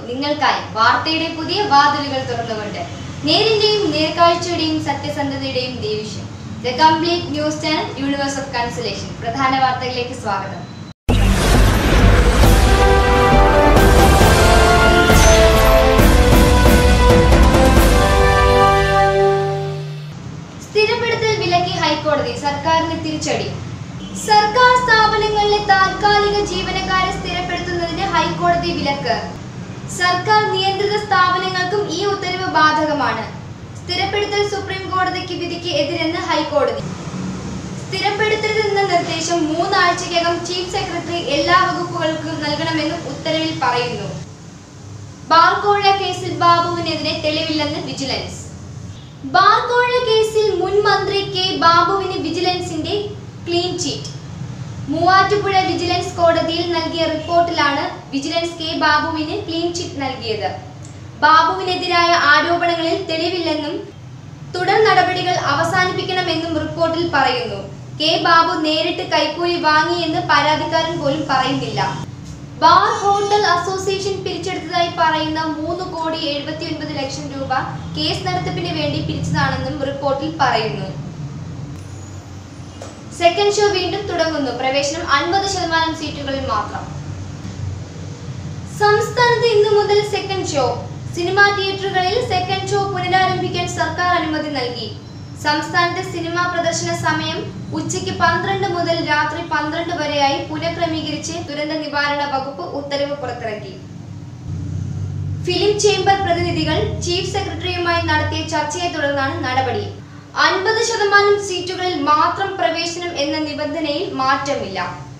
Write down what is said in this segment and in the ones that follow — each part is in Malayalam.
നിങ്ങൾക്കായി വാർത്തയുടെ പുതിയ വാതിലുകൾ തുറന്നുകൊണ്ട് നേരിന്റെയും നേർക്കാഴ്ചയുടെയും സത്യസന്ധതയുടെയും ദേവിഷ്യം the complete news channel universe of consolation പ്രധാന വാർത്തകളിലേക്ക് സ്വാഗതം. സ്ഥിരപ്പെടുത്തൽ വിലക്കി ഹൈക്കോടതി, സർക്കാരിന് തിരിച്ചടി. സർക്കാർ സ്ഥാപനങ്ങളിലെ താൽക്കാലിക ജീവനക്കാരെ സ്ഥിരപ്പെടുത്തുന്നതിന് ഹൈക്കോടതി വിലക്ക്. സർക്കാർ നിയന്ത്രിത സ്ഥാപനങ്ങൾക്കും ഈ ഉത്തരവ് ബാധകമാണ്. സ്ഥിരപ്പെടുത്തൽ സുപ്രീം കോടതിക്ക് വിധിക്ക് എതിരെന്ന് ഹൈക്കോടതി. സ്ഥിരപ്പെടുത്തരുതെന്ന നിർദ്ദേശം 3 ആഴ്ചയ്ക്കകം ചീഫ് സെക്രട്ടറി എല്ലാ വകുപ്പുകൾക്കും നൽകണമെന്നും ഉത്തരവിൽ പറയുന്നു. ബാർകോഴ കേസിൽ ബാബുവിനെതിരെ തെളിവില്ലെന്ന് വിജിലൻസ്. ബാർകോഴ കേസിൽ മുൻ മന്ത്രി കെ ബാബുവിന് വിജിലൻസിന്റെ ക്ലീൻ ചീറ്റ്. മൂവാറ്റുപുഴ വിജിലൻസ് കോടതിയിൽ നൽകിയ റിപ്പോർട്ടിലാണ് വിജിലൻസ് കെ ബാബുവിന് ക്ലീൻ ചിറ്റ് നൽകിയത്. ബാബുവിനെതിരായ ആരോപണങ്ങളിൽ തെളിവില്ലെന്നും തുടർ നടപടികൾ അവസാനിപ്പിക്കണമെന്നും റിപ്പോർട്ടിൽ പറയുന്നു. കെ ബാബു നേരിട്ട് കൈക്കൂലി വാങ്ങിയെന്ന് പരാതിക്കാരൻ പോലും പറയുന്നില്ല. ബാർ ഹോട്ടൽ അസോസിയേഷൻ പിരിച്ചെടുത്തതായി പറയുന്ന 3,79,00,000 രൂപ കേസ് നടത്തിപ്പിന് വേണ്ടി പിരിച്ചതാണെന്നും റിപ്പോർട്ടിൽ പറയുന്നു. സെക്കൻഡ് ഷോ വീണ്ടും തുടങ്ങുന്നു. പ്രവേശനം 50% സീറ്റുകളിൽ മാത്രം. സംസ്ഥാനത്ത് ഇന്നു മുതൽ സെക്കൻഡ് ഷോ. സിനിമാ തിയേറ്ററുകളിൽ സെക്കൻഡ് ഷോ പുനരാരംഭിക്കാൻ സർക്കാർ അനുമതി നൽകി. സംസ്ഥാനത്തെ സിനിമാ പ്രദർശന സമയം ഉച്ചയ്ക്ക് 12 മുതൽ രാത്രി 12 വരെയായി പുനഃക്രമീകരിച്ച് ദുരന്ത നിവാരണ വകുപ്പ് ഉത്തരവ് പുറത്തിറക്കി. ഫിലിം ചേംബർ പ്രതിനിധികൾ ചീഫ് സെക്രട്ടറിയുമായി നടത്തിയ ചർച്ചയെ തുടർന്നാണ് നടപടി. 50% സീറ്റുകളിൽ മാത്രം പ്രവേശനം എന്ന നിബന്ധനയിൽ മാറ്റമില്ല.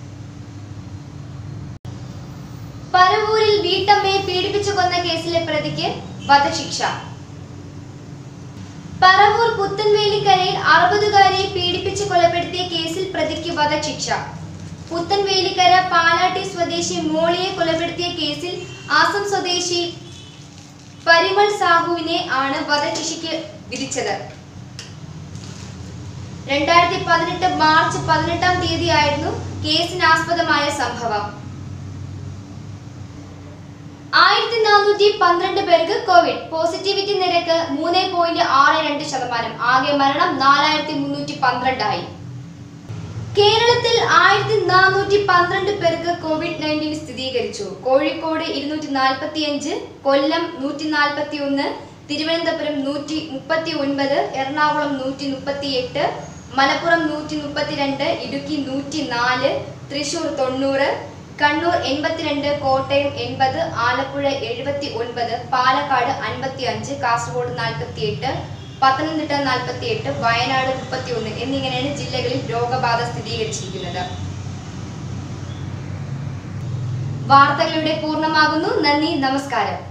പരവൂരിൽ വീട്ടമ്മയെ പീഡിപ്പിച്ചു കൊന്ന കേസിലെ പ്രതിക്ക് വധശിക്ഷ. പരവൂർ പുത്തൻവേലിക്കരയിൽ 60കാരിയെ പീഡിപ്പിച്ച് കൊലപ്പെടുത്തിയ കേസിൽ പ്രതിക്ക് വധശിക്ഷ. പുത്തൻവേലിക്കര പാലാട്ടി സ്വദേശി മോളിയെ കൊലപ്പെടുത്തിയ കേസിൽ ആസം സ്വദേശി പരിമൾ സാഹുവിനെ ആണ് വധശിക്ഷയ്ക്ക് വിധിച്ചത്. 2018 മാർച്ച് 18-ാം തീയതിയായിരുന്നു കേസിനാസ്പദമായ സംഭവം. 1412 പേർക്ക് കോവിഡ്. പോസിറ്റിവിറ്റി നിരക്ക് 3.62%. ആകെ മരണം 4312 ആയി. കേരളത്തിൽ 1412 പേർക്ക് COVID-19 സ്ഥിരീകരിച്ചു. കോഴിക്കോട് 245, കൊല്ലം 141, തിരുവനന്തപുരം 139, എറണാകുളം 138, മലപ്പുറം 132, ഇടുക്കി 104, തൃശൂർ 90, കണ്ണൂർ 82, കോട്ടയം 80, ആലപ്പുഴ 79, പാലക്കാട് 55, കാസർഗോഡ് 48, പത്തനംതിട്ട 48, വയനാട് 31 എന്നിങ്ങനെയാണ് ജില്ലകളിൽ രോഗബാധ സ്ഥിരീകരിച്ചിരിക്കുന്നത്. വാർത്തകളുടെ പൂർണ്ണമാകുന്നു. നന്ദി, നമസ്കാരം.